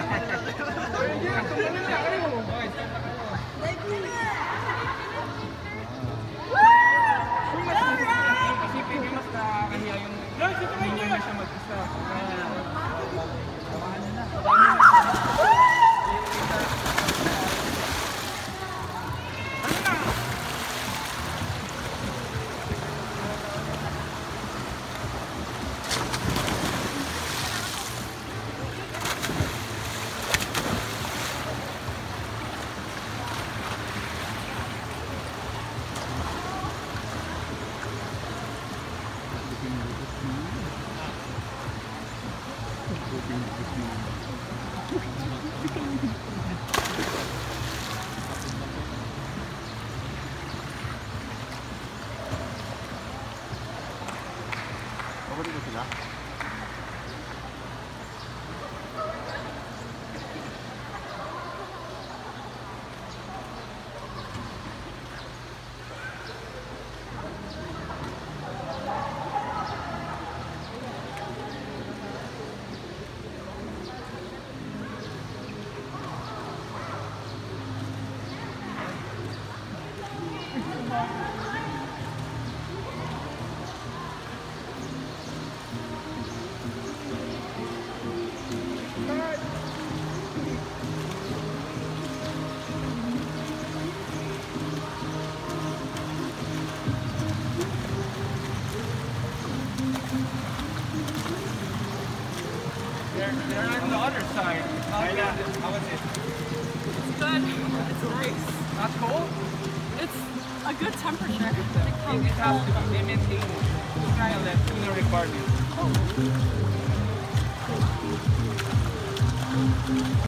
Kasi pwede mas nakakahiya yung hindi na siya mag-isa. Paborito sila? They're on the other side. Kayla, how was it? It's good. It's nice. Not cold? It's a good temperature. It has to be. They maintain it. It's kind of that tuna requirement.